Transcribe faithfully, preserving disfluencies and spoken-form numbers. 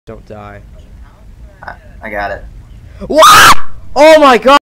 Don't die. I, I got it. What? Oh my god!